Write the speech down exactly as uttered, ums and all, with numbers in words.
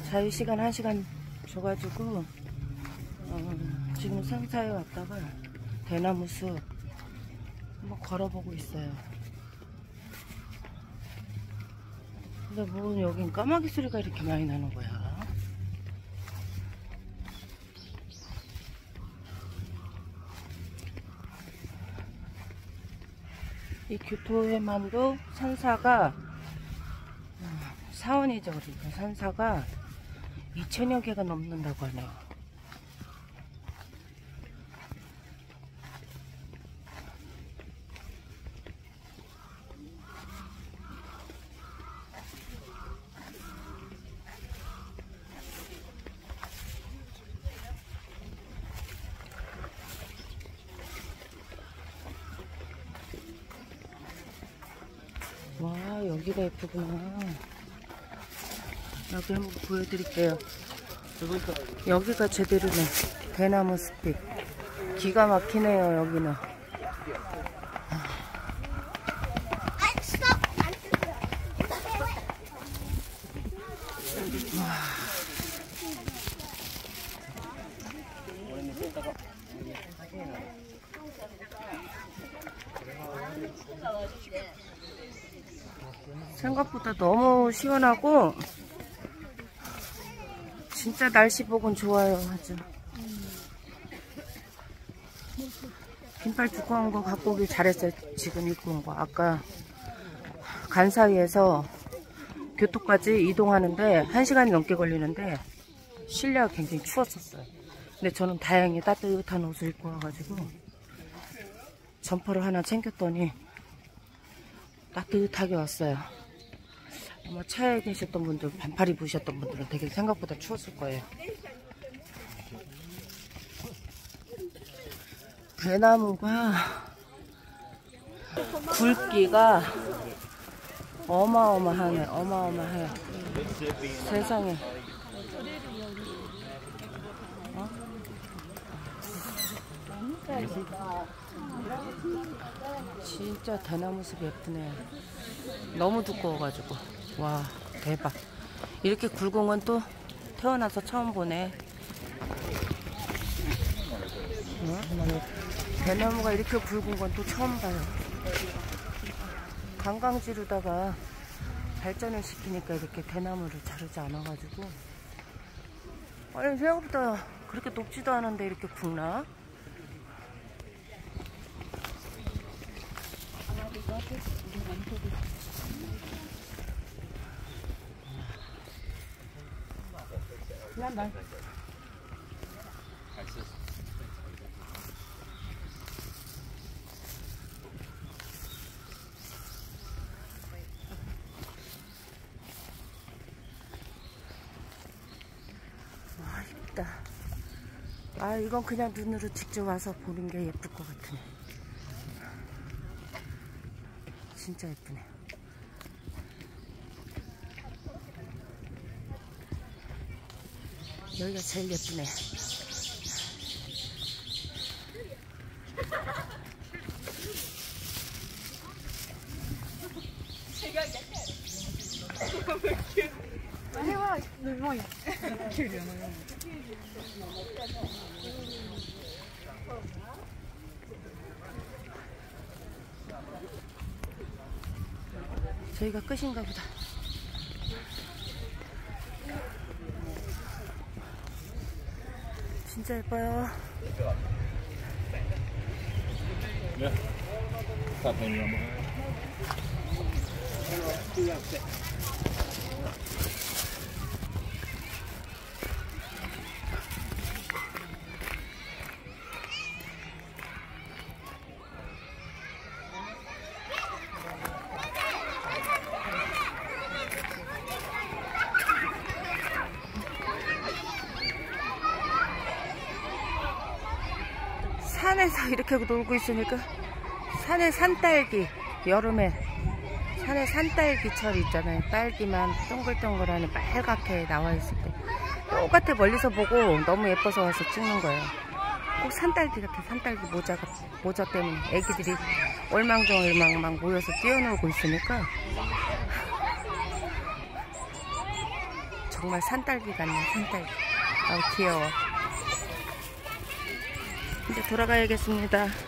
자유시간 한 시간 줘가지고 어, 지금 상사에 왔다가 대나무숲 한번 걸어보고 있어요. 근데 뭐 여긴 까마귀 소리가 이렇게 많이 나는 거야. 이 교토해만도 산사가 사원이죠. 그러니까 산사가 이천여 개가 넘는다고 하네요. 와, 여기가 예쁘구나. 여기 한번 보여드릴게요. 여기가 제대로네. 대나무 숲이 기가 막히네요. 여기는. 생각보다 너무 시원하고 진짜 날씨 보곤 좋아요. 아주 긴팔 두꺼운 거 갖고 오길 잘했어요. 지금 입고 온 거. 아까 간사이에서 교토까지 이동하는데 한 시간이 넘게 걸리는데 실내가 굉장히 추웠었어요. 근데 저는 다행히 따뜻한 옷을 입고 와가지고 점퍼를 하나 챙겼더니 따뜻하게 왔어요. 아마 차에 계셨던 분들, 반팔 입으셨던 분들은 되게 생각보다 추웠을 거예요. 대나무가 굵기가 어마어마하네. 어마어마해. 세상에. 어? 진짜 대나무 숲이 예쁘네. 너무 두꺼워가지고. 와, 대박. 이렇게 굵은 건 또 태어나서 처음 보네. 어? 대나무가 이렇게 굵은 건 또 처음 봐요. 관광지로다가 발전을 시키니까 이렇게 대나무를 자르지 않아가지고. 아니, 생각보다 그렇게 높지도 않은데 이렇게 굵나? 난 와, 이쁘다. 아, 이건 그냥 눈으로 직접 와서 보는 게 예쁠 것 같으네. 진짜 예쁘네. 여기가 제일 예쁘네. 저희가 끝인가 보다. 진짜 예뻐요. 산에서 이렇게 놀고 있으니까 산에 산딸기, 여름에 산에 산딸기철 있잖아요. 딸기만 동글동글하니 빨갛게 나와 있을 때 똑같아. 멀리서 보고 너무 예뻐서 와서 찍는 거예요. 꼭 산딸기 같아. 산딸기 모자가, 모자 때문에 애기들이 얼망정얼망 막 모여서 뛰어놀고 있으니까 정말 산딸기 같네, 산딸기. 아우, 귀여워. 이제 돌아가야겠습니다.